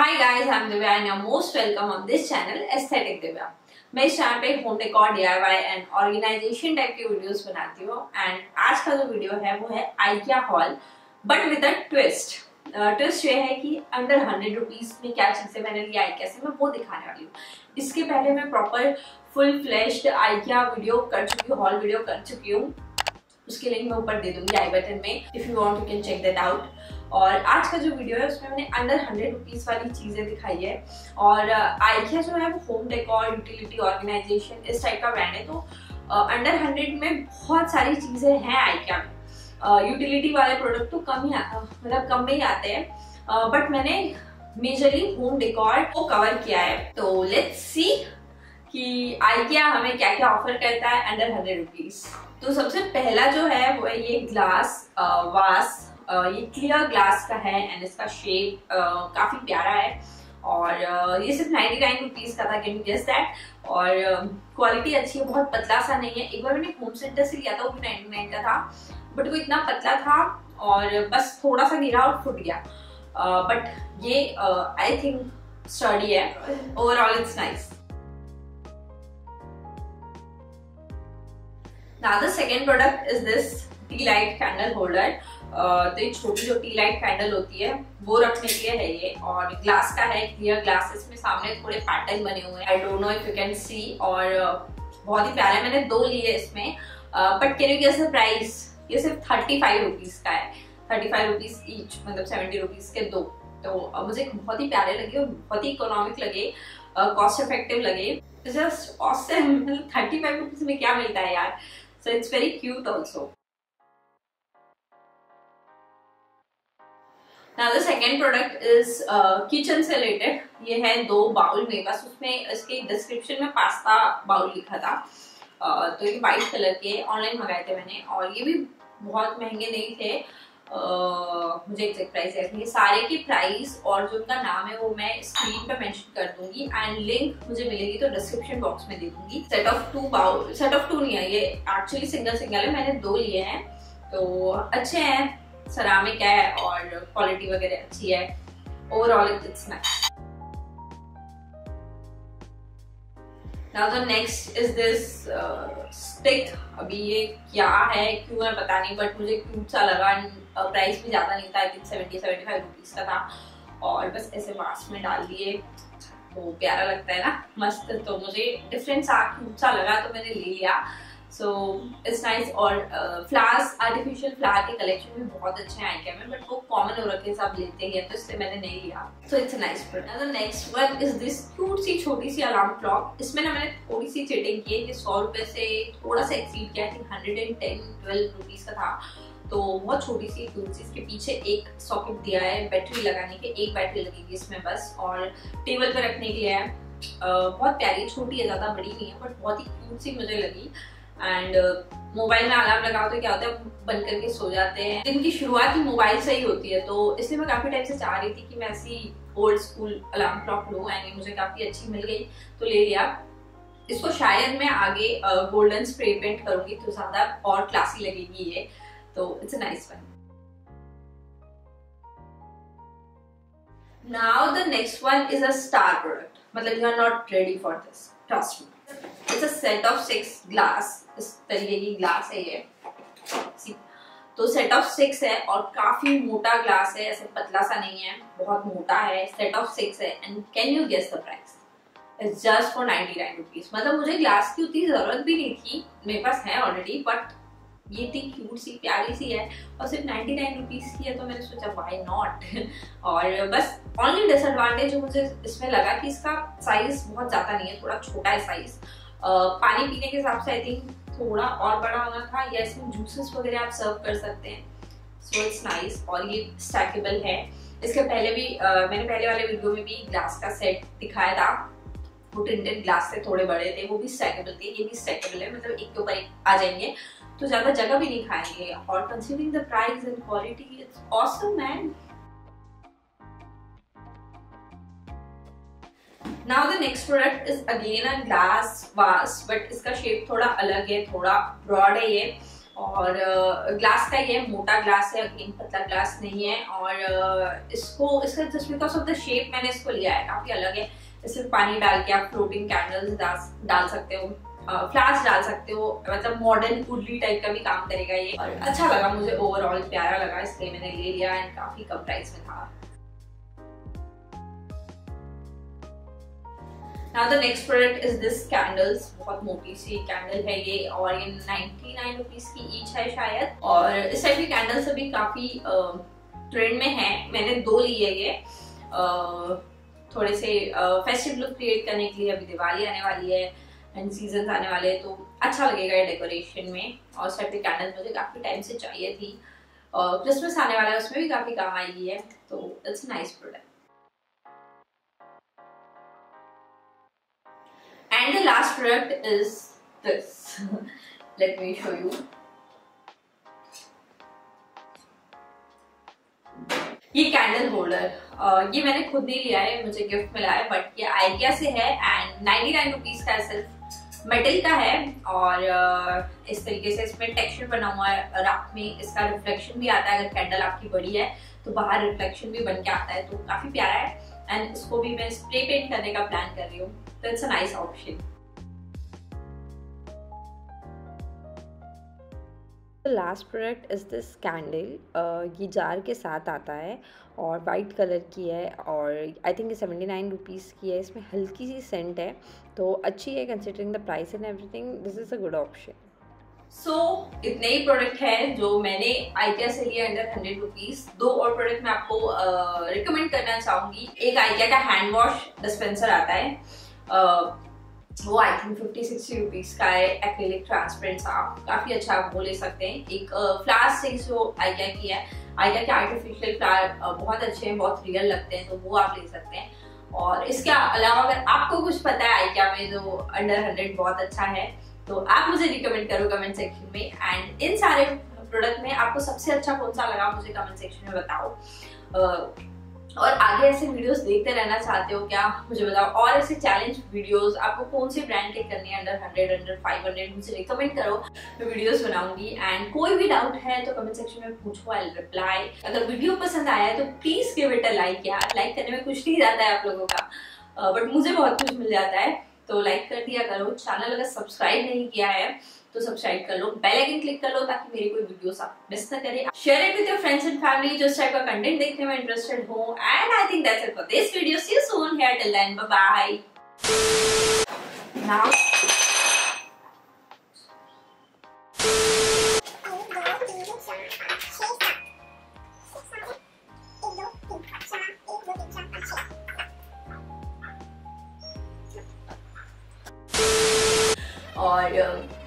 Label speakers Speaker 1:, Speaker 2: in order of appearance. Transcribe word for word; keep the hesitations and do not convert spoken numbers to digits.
Speaker 1: Hi guys, I'm Divya and you're most welcome on this channel Aesthetic Divya. मैं इस channel पे home decor, D I Y and organisation type की videos बनाती हूँ and आज का जो वीडियो है वो है IKEA haul but with a twist. Twist ये है कि अंडर हंड्रेड रुपीज में क्या चीजें मैंने लिया आइकिया से मैं वो दिखाने वाली हूँ। इसके पहले मैं proper full fleshed IKEA video कर चुकी हूँ, हॉल वीडियो कर चुकी हूँ, उसके लिंक मैं ऊपर दे दूंगी आई बटन में, if you want you can check that out. और आज का जो वीडियो है उसमें मैंने अंडर हंड्रेड रुपीज वाली चीजें दिखाई है और आइकिया जो है वो होम डेकोर, यूटिलिटी, ऑर्गेनाइजेशन इस टाइप का ब्रांड है। तो अंडर uh, हंड्रेड में बहुत सारी चीजें हैं आइकिया में। यूटिलिटी uh, वाले प्रोडक्ट तो कम ही मतलब कम में ही आते हैं, बट uh, मैंने मेजरली होम डेकोर को कवर किया है। तो लेट्स सी कि आइकिया हमें क्या क्या ऑफर करता है अंडर हंड्रेड रुपीज। तो सबसे पहला जो है वो है ये ग्लास वास। Uh, ये क्लियर ग्लास का है एंड इसका शेप uh, काफी प्यारा है और uh, ये सिर्फ नाइन्टी नाइन रुपीज का था, कैन यू गेस दैट। और क्वालिटी uh, अच्छी है, बहुत पतला सा नहीं है। एक बार मैंने होम सेंटर से लिया था, वो भी नाइन्टी नाइन का था, बट वो इतना पतला था और बस थोड़ा सा गिरा और फुट गया। बट uh, ये आई थिंक स्टर्डी है, overall it's nice. Now the second product is this tea light candle holder. तो ये छोटी जो टी लाइट कैंडल होती है वो रखने के लिए है ये, और ग्लास का है, क्लियर ग्लास। इसमें सामने थोड़े पैटर्न बने हुए हैं, I don't know if you can see, और बहुत ही प्यारा है। मैंने दो लिए इसमें, but can you guess the price? ये सिर्फ थर्टी फाइव रुपीज का है, थर्टी फाइव रुपीज ईच, मतलब सेवेंटी रुपीज के दो। तो uh, मुझे बहुत ही प्यारे लगे और बहुत ही इकोनॉमिक लगे, कॉस्ट इफेक्टिव लगे। Just awesome, thirty five rupees में क्या मिलता है यार। So it's very cute also. Now the second product is kitchen uh, से रिलेटेड। ये है दो बाउल में, बस उसमें इसके डिस्क्रिप्शन में पास्ता बाउल लिखा था। uh, तो ये व्हाइट कलर के ऑनलाइन मंगाए थे मैंने, और ये भी बहुत महंगे नहीं थे। uh, मुझे एग्जैक्ट प्राइस याद नहीं। सारे की प्राइस और जो उनका नाम है वो मैं स्क्रीन पे मेंशन कर दूंगी एंड लिंक मुझे मिलेगी तो डिस्क्रिप्शन बॉक्स में दे दूंगी। Set of two bowl, set of two नहीं है ये, एक्चुअली सिंगल सिंगल है। मैंने दो लिए हैं, तो अच्छे हैं, सेरामिक है और क्वालिटी वगैरह अच्छी है। Overall it's nice. Now the next is this stick. अभी ये क्या है, क्यों है पता नहीं, बट मुझे क्यूट सा लगा। प्राइस भी ज्यादा नहीं था, I think seventy seventy five rupees का था, और बस ऐसे मास्क में डाल दिए तो प्यारा लगता है ना, मस्त। तो मुझे डिफरेंट सा क्यूट सा लगा तो मैंने ले लिया। So it's nice. और फ्लावर्स, आर्टिफिशियल फ्लावर के कलेक्शन भी बहुत अच्छे हैं आइकिया में, बट वो कॉमन हो रखे सब लेते हैं, तो इससे मैंने नहीं लिया। So it's nice product. Next one is this cute सी छोटी सी अलार्म क्लॉक। इसमें ना मैंने थोड़ी सी चीटिंग की है, ये सौ रुपए से थोड़ा सा एक्सीड किया, I think hundred and ten twelve rupees का था। तो बहुत छोटी सी क्यूट सी, इसके पीछे एक सॉकेट दिया है बैटरी लगाने के, एक बैटरी लगेगी इसमें बस, और टेबल पे रखने के लिए है। uh, बहुत प्यारी, छोटी है, ज्यादा बड़ी नहीं है, बट बहुत ही क्यूट सी मुझे लगी। एंड मोबाइल में अलार्म लगाओ तो क्या होता है, बंद करके सो जाते हैं। दिन की शुरुआत ही मोबाइल से ही होती है, तो इसलिए मैं काफी टाइम से चाह रही थी कि मैं ऐसी ओल्ड स्कूल अलार्म क्लॉक लूं, एंड मुझे काफी अच्छी मिल गई तो ले लिया। इसको शायद मैं आगे गोल्डन स्प्रे पेंट करूंगी तो ज्यादा और क्लासी लगेगी ये, तो it's a nice one. Now the next one is a star product, मतलब you are not ready for this, trust me. It's a set of six glass. इस तरीके की ग्लास है ये, तो सेट ऑफ सिक्स है और काफी मोटा ग्लास है, ऐसे पतला सा नहीं है, बहुत मोटा है। सेट ऑफ सिक्स है and can you guess the price? It's just for ninety nine rupees. मतलब मुझे ग्लास की उतनी जरूरत भी नहीं थी, मेरे पास है ऑलरेडी, बट ये इतनी क्यूट सी प्यारी सी है और सिर्फ नाइन्टी नाइन रुपीज की है, तो मैंने सोचा व्हाई नॉट। और बस ओनली डिसएडवांटेज जो मुझे इसमें लगा कि इसका साइज बहुत ज्यादा नहीं है, थोड़ा छोटा है साइज। uh, पानी पीने के हिसाब से आई थिंक थोड़ा और बड़ा होना था, या इसमें जूसेस वगैरह आप सर्व कर सकते हैं। So it's nice. और ये स्टैकेबल है। इसके पहले भी uh, मैंने पहले वाले वीडियो में भी ग्लास का सेट दिखाया था, वो टिंटेड ग्लास से थोड़े बड़े थे, वो भी स्टैकेबल थे। ये भी स्टैकेबल है, मतलब एक के ऊपर एक आ जाएंगे, तो ज्यादा जगह भी नहीं खाएंगे। और considering the price and quality, it's awesome man. Now the next product is again a glass vase, but इसका शेप थोड़ा अलग है, थोड़ा ब्रॉड है ये, और ग्लास का ये मोटा ग्लास है, अगेन पतला ग्लास नहीं है। और इसको इसका just because of the shape मैंने इसको लिया है, काफी अलग है। इसमें पानी डाल के आप फ्लोटिंग कैंडल्स डाल सकते हो, फ्लावर्स डाल सकते हो, मतलब मॉडर्न कुडली टाइप का भी काम करेगा ये। और अच्छा लगा मुझे, ओवरऑल प्यारा लगा, इसलिए मैंने ले लिया एंड काफी कम प्राइस में था। Now the next product is this candles। बहुत मोटी सी कैंडल है ये और ये नाइन्टी नाइन रुपीज की ईच है शायद। और इस टाइप की कैंडल्स अभी काफी ट्रेंड में है। मैंने दो ली है ये, uh, थोड़े से फेस्टिव लुक क्रिएट करने के लिए। अभी दिवाली आने वाली है एंड सीजन आने वाले हैं, तो अच्छा लगेगा ये डेकोरेशन में। और इस टाइप की कैंडल्स मुझे काफी टाइम से चाहिए थी। क्रिसमस आने वाला है, उसमें भी काफी काम आएगी है, तो it's a nice product. And the last product is this। Let me show you। ये कैंडल होल्डर, ये मैंने खुद नहीं लिया है, मुझे गिफ्ट मिला है, बट ये आइडिया से है एंड नाइन्टी नाइन रुपीज का सिर्फ मेटल का है। और इस तरीके से इसमें टेक्सचर बना हुआ है, रात में इसका रिफ्लेक्शन भी आता है। अगर कैंडल आपकी बड़ी है तो बाहर रिफ्लेक्शन भी बन के आता है, तो काफी प्यारा है। एंड इसको भी मैं स्प्रे पेंट करने का प्लान कर रही हूँ, तो it's a nice option.
Speaker 2: The last product is this candle। uh, ये जार के साथ आता है और वाइट कलर की है और आई थिंक ये सेवेंटी नाइन रुपीज़ की है। इसमें हल्की सी सेंट है, तो अच्छी है considering the price and everything. This is a good option.
Speaker 1: So इतने ही प्रोडक्ट है जो मैंने आइकिया से लिया अंडर हंड्रेड रुपीज। दो और प्रोडक्ट मैं आपको रिकमेंड uh, करना चाहूंगी। एक आइकिया का हैंड वॉश डिस्पेंसर आता है, uh, वो I think fifty sixty rupees का है, एक्रिलिक ट्रांसपेरेंट सा, काफी अच्छा आप वो ले सकते हैं। एक फ्लावर स्टिक्स जो आइकिया की है, आइकिया के आर्टिफिशियल फ्लावर बहुत अच्छे हैं, बहुत रियल लगते हैं, तो वो आप ले सकते हैं। और इसके अलावा अगर आपको कुछ पता है आइकिया में जो अंडर हंड्रेड बहुत अच्छा है, तो आप मुझे रिकमेंड करो कमेंट सेक्शन में। एंड इन सारे प्रोडक्ट में आपको सबसे अच्छा कौन सा लगा मुझे कमेंट सेक्शन में बताओ। uh, और आगे ऐसे वीडियोस देखते रहना चाहते हो क्या, मुझे बताओ। और ऐसे चैलेंज वीडियोस आपको कौन से ब्रांड के करने हैं, under hundred under five hundred, मुझे रिकमेंड करो, मैं वीडियोस बनाऊंगी। एंड कोई भी डाउट है तो कमेंट सेक्शन में पूछो, आई विल रिप्लाई। अगर वीडियो पसंद आया है तो please give it a like. यार लाइक करने में कुछ नहीं जाता है आप लोगों का, बट uh, मुझे बहुत कुछ मिल जाता है, तो लाइक कर दिया करो। चैनल अगर सब्सक्राइब नहीं किया है तो सब्सक्राइब कर लो, बेल आइकन क्लिक कर लो ताकि मेरी कोई वीडियोस आप मिस ना करें। Share it with your friends and family जो इस टाइप का कंटेंट देखने में इंटरेस्टेड हो। And I think that's it for this video. See you soon, here till then, bye bye. Now और